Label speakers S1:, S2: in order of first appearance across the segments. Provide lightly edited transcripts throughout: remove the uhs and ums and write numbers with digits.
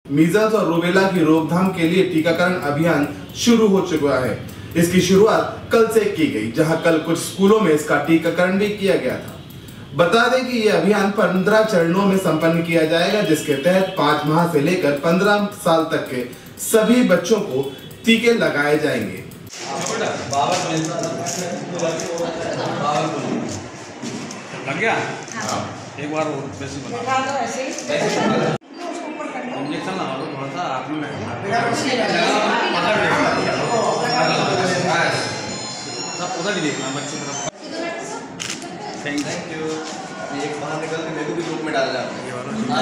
S1: Measles और rubella की रोकथाम के लिए टीकाकरण अभियान शुरू हो चुका है। इसकी शुरुआत कल से की गई, जहां कल कुछ स्कूलों में इसका टीकाकरण भी किया गया था। बता दें कि यह अभियान 15 चरणों में संपन्न किया जाएगा, जिसके तहत 5 माह से लेकर 15 साल तक के सभी बच्चों को टीके लगाए जाएंगे।
S2: लग गया? हाँ। एक बार इंजेक्शन लगा दो थोड़ा सा आप में उधर ही देखना बच्चे तरफ। Thank you. एक बाहर निकल के मेरे को भी ग्रुप में डाल जाओ।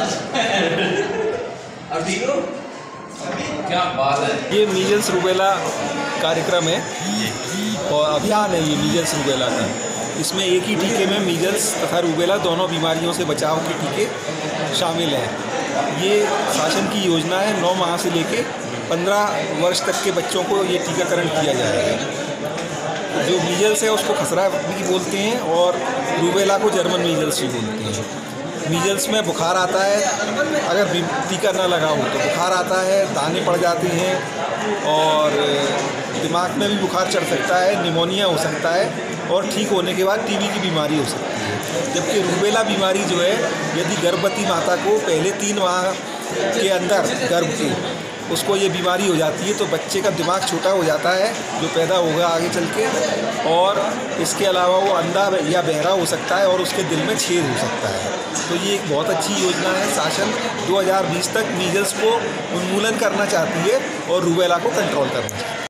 S2: अब ठीक हो? क्या बात है।
S3: ये मीजल्स रूबेला कार्यक्रम है और अभियान है ये मीजल्स रूबेला का। इसमें एक ही टीके में मीजल्स तथा रूबेला दोनों बीमारियों से बचाव के टीके शामिल हैं। ये शासन की योजना है। 9 माह से लेके 15 वर्ष तक के बच्चों को ये टीकाकरण किया जाएगा। जो मीजल्स है उसको खसरा भी बोलते हैं और रूबेला को जर्मन मीजल्स भी बोलते हैं। मीजल्स में बुखार आता है, अगर टीका ना लगा हो तो बुखार आता है, दाने पड़ जाते हैं और दिमाग में भी बुखार चढ़ सकता है, निमोनिया हो सकता है और ठीक होने के बाद टीबी की बीमारी हो सकती है। जबकि रूबेला बीमारी जो है, यदि गर्भवती माता को पहले 3 माह के अंदर गर्भ के उसको ये बीमारी हो जाती है तो बच्चे का दिमाग छोटा हो जाता है जो पैदा होगा आगे चल के, और इसके अलावा वो अंधा या बहरा हो सकता है और उसके दिल में छेद हो सकता है। तो ये एक बहुत अच्छी योजना है। शासन 2020 तक मीजल्स को उन्मूलन करना चाहती है और रूबेला को कंट्रोल करना चाहती है।